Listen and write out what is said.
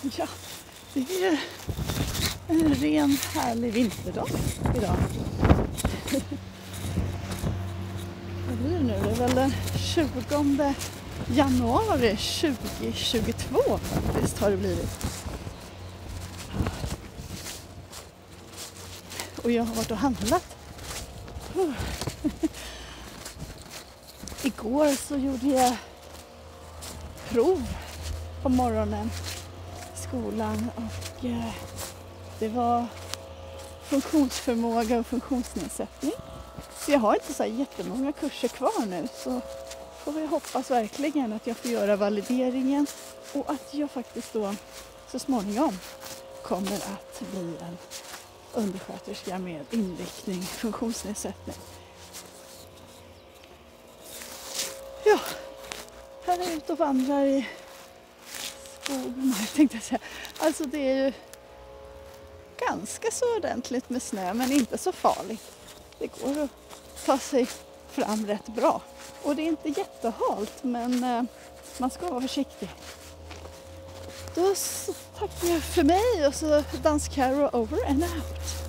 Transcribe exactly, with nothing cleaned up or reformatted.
Ja, det är en ren härlig vinterdag idag. Vad blir det nu? Det är väl den tjugonde januari tjugohundratjugotvå faktiskt har det blivit. Och jag har varit och handlat. Igår så gjorde jag prov på morgonen i skolan och eh, det var funktionsförmåga och funktionsnedsättning. Så jag har inte så här jättemånga kurser kvar nu, så får vi hoppas verkligen att jag får göra valideringen och att jag faktiskt då så småningom kommer att bli en undersköterska med inriktning funktionsnedsättning. Ja, här är jag ute och vandrar i skogen, tänkte jag säga. Alltså det är ju ganska så ordentligt med snö, men inte så farligt. Det går att ta sig fram rätt bra. Och det är inte jättehalt, men eh, man ska vara försiktig. Då tackar jag för mig och så dans Caro over and out.